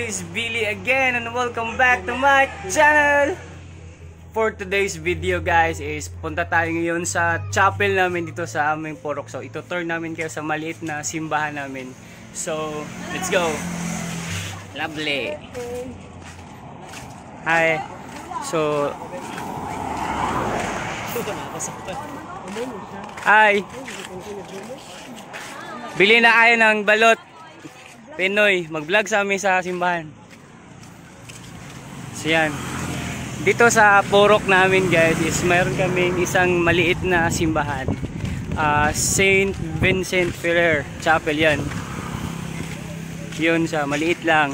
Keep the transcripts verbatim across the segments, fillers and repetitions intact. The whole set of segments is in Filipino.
is Billy again and welcome back to my channel. For today's video guys is punta tayo ngayon sa chapel namin dito sa aming Purok. So ito turn namin kayo sa maliit na simbahan namin. So let's go. Lovely. Hi. So Hi. Bili na kayo ng balot Pinoy, mag-vlog sa amin sa simbahan. So yan. Dito sa Purok namin guys is mayroon kaming isang maliit na simbahan. Uh, Saint Vincent Ferrer Chapel yan. Yun siya, maliit lang.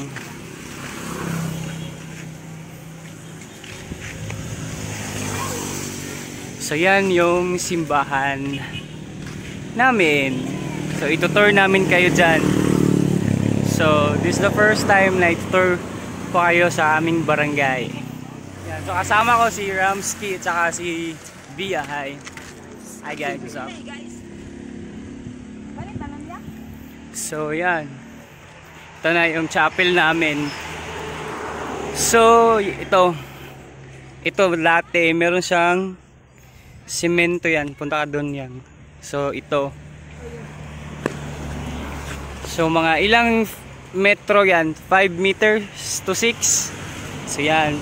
So yan yung simbahan namin. So itutour namin kayo dyan. So, this is the first time na itutur ko kayo sa aming barangay. Yan. So, kasama ko si Ramsky at saka si Bia. Hi. Hi guys, what's up? So, yan. Ito na yung chapel namin. So, ito. Ito dati, meron siyang semento yan. Punta ka doon yan. So, ito. So, mga ilang metro yan, five meters to six. So yan.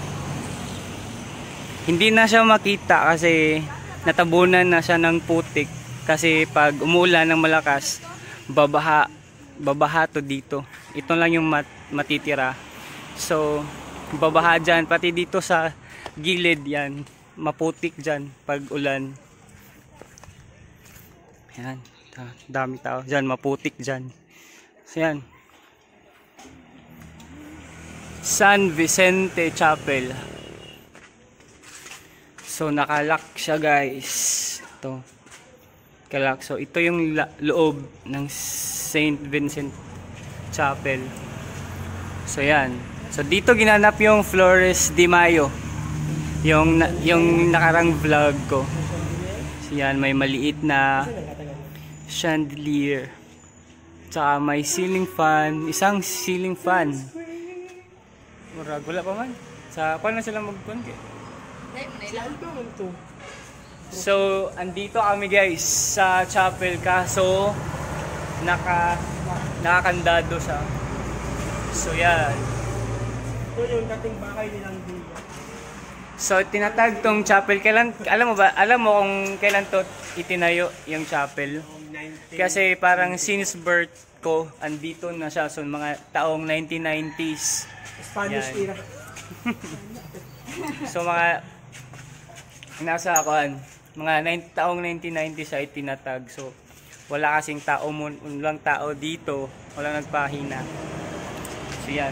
Hindi na siya makita kasi natabunan na siya ng putik. Kasi pag umuulan ng malakas, babaha, babaha to dito. Ito lang yung mat matitira. So babaha dyan, pati dito sa gilid yan, maputik dyan pag ulan. Yan, dami tao dyan, maputik dyan. So yan, San Vicente Chapel. So nakalock siya guys. Ito. Kalak. So ito yung loob ng Saint Vincent Chapel. So yan. So dito ginanap yung Flores de Mayo. Yung yung nakarang vlog ko. So yan, may maliit na chandelier. Tsaka may ceiling fan, isang ceiling fan. Murag, wala pa man. Sa paano sila mag-conke? So, andito kami guys sa chapel kaso naka nakakandado siya. So, yan. Ito yung dating bahay nilang Bia. So, tinatag tong chapel. Kailan, alam mo ba, alam mo kung kailan to itinayo yung chapel? Kasi parang since birth ko, andito na siya. So, mga taong nineteen nineties. Spanish era. So mga nasa akoan, mga taong nineteen nineties ay tinatag. So wala kasing tao, walang tao dito, walang nagpahina. So yan.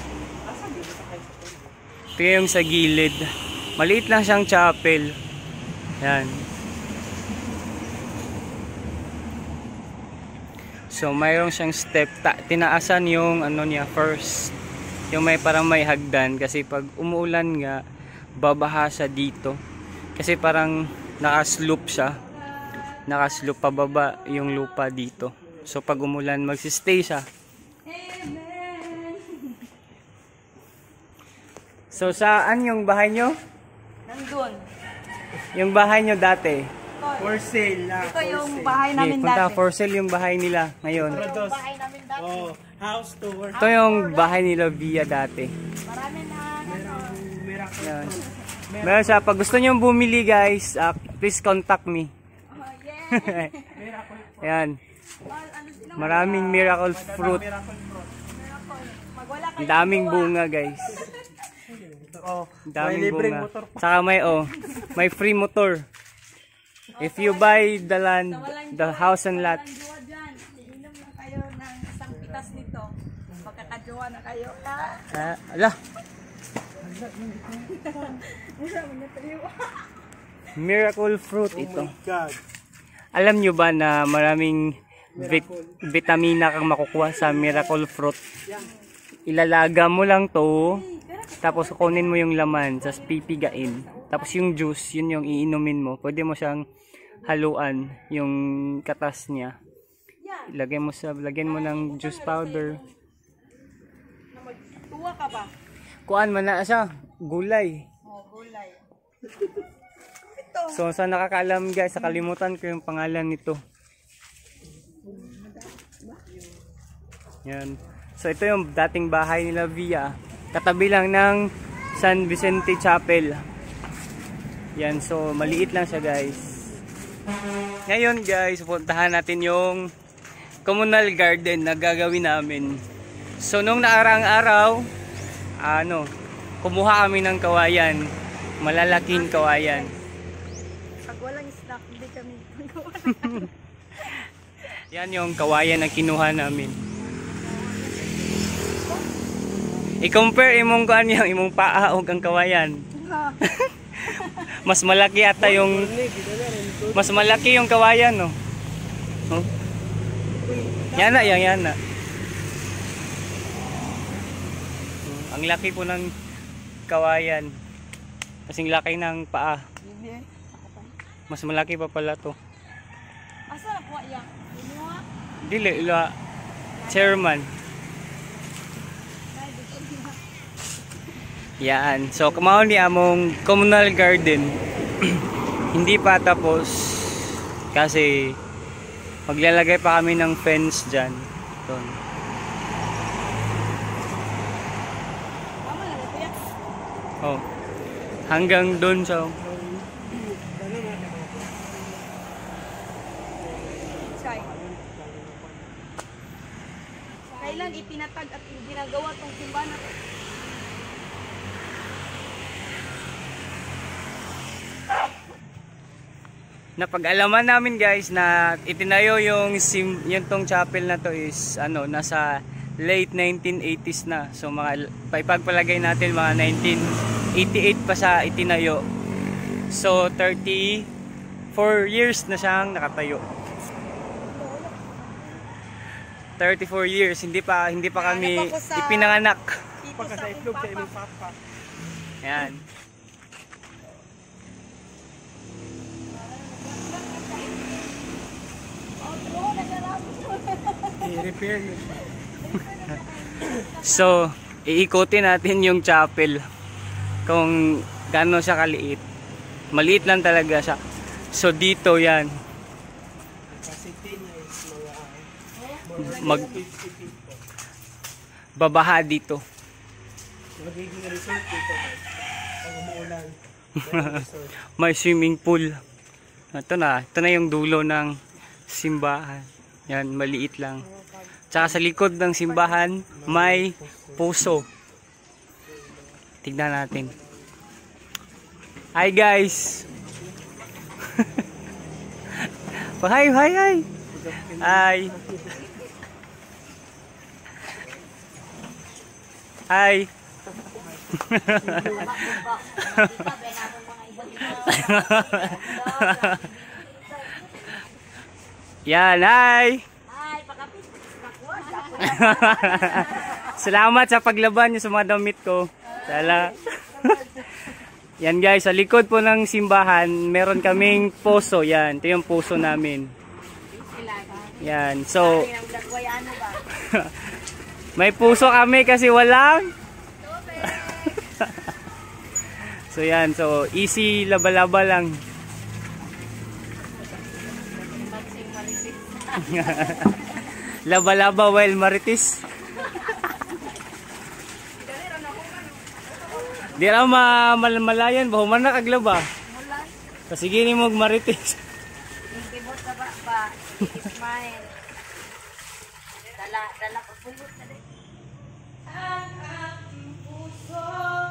Ito yung sa gilid. Maliit lang siyang chapel. Yan. So mayroon siyang step. Ta tinaasan yung ano niya first. Yung may parang may hagdan kasi pag umuulan nga babaha siya dito kasi parang nakaslope siya, nakaslope pababa yung lupa dito. So pag umulan magsistay siya. So saan yung bahay nyo? Nandun. Yung bahay nyo dati? For sale na. Ito yung bahay namin okay, punta, dati. for sale yung bahay nila ngayon. Ito yung bahay namin dati. Oh, house tour. Ito yung bahay nila Via dati. Marami na ano. Yan. Meron siya. Pag gusto nyo bumili guys, uh, please contact me. Oh, yeah. Yan. Maraming miracle fruit. Ang daming bunga guys. Oh, daming bunga. Saka may oh, may free motor. If you buy the land, the house and lot. Iinom lang kayo ng isang pitas nito. Magkakajowa na kayo. Ah, ala. Miracle fruit ito. Alam nyo ba na maraming vit vitamina kang makukuha sa miracle fruit? Ilalaga mo lang to, tapos kunin mo yung laman, tapos pipigain. Tapos yung juice, yun yung iinumin mo. Pwede mo siyang haluan yung katas niya. Lagyan mo sa lagyan mo ng juice powder. ka ba? Kuan man na siya, gulay. Oh, gulay. So sa nakakaalam guys, nakalimutan ko yung pangalan nito. Yan. So ito yung dating bahay nila Via. Katabi lang ng San Vicente Chapel. Yan, so maliit lang siya guys. Ngayon guys, puntahan natin yung communal garden na gagawin namin. So nung naaraang araw, ano, kumuha kami ng kawayan. Malalaking kawayan. Pag walang snack, hindi kami magawa. Yan yung kawayan na kinuha namin. I-compare imong kuan yung imong paa ug ang kawayan. Mas malaki ata yung mas malaki yung kawayan, no. Oh. Yan na, yan, yan na. Ang laki po ng kawayan. Kasing laki ng paa. Mas malaki pa pala to. Asa na po yan? Inuha? Dili, ila chairman. Yan. So, kumao ni among communal garden. Hindi pa tapos kasi maglalagay pa kami ng fence dyan. Doon. Oh. Hanggang doon sa kailan itinatag at ginagawa tong simbahan na to? Napag-alaman namin guys na itinayo yung sim, yung tong chapel na to is ano, nasa late nineteen eighties na. So mga paipagpalagay natin mga nineteen eighty-eight pa sa itinayo. So thirty-four years na siyang nakatayo. thirty-four years, hindi pa hindi pa kami ipinanganak. Pagka sa itlog sa imong papa. Yan. I-repair nyo. So, iikutin natin yung chapel kung gaano siya kaliit. Maliit lang talaga siya. So, dito yan. Mag babaha dito. Magiging resort dito. Pag umuulan. May swimming pool. Ito na. Ito na yung dulo ng simbahan. Yan, maliit lang. Tsaka sa likod ng simbahan, may puso. Tignan natin. Hi guys! Hi, hi, hi! Hi! Hi! Yan, hi! Ay, pakapit. Salamat sa paglaban niyo sa mga damit ko. Sala. Yan guys, sa likod po ng simbahan, meron kaming puso. Yan, ito yung puso namin. Yan, so may puso kami kasi walang so yan, so easy laba-laba lang. Laba-laba while maritis. Di ra ma malayan ba human na kaglaba. Kasi gini mo maritis. Kibot sa ba ba. Smile. Dala dala pa pulot na din. Ang aking puso.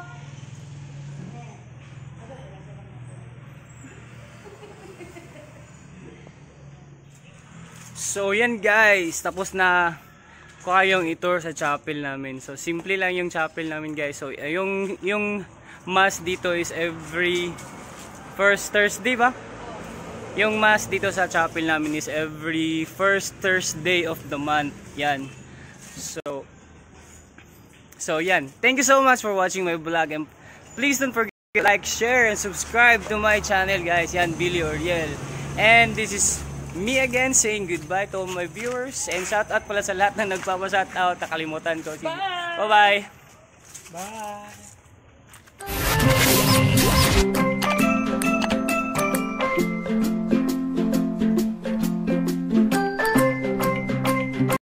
So yan guys, tapos na ko kayong i-tour sa chapel namin. So simple lang yung chapel namin guys. So yung yung mass dito is every first Thursday ba? Yung mass dito sa chapel namin is every first Thursday of the month. Yan. So So yan. Thank you so much for watching my vlog, and please don't forget to like, share and subscribe to my channel guys. Yan, Billy Oriel. And this is me again saying goodbye to all my viewers, and shout out pala sa lahat na nagpapa-shout out. Nakalimutan ko. Bye bye. Bye!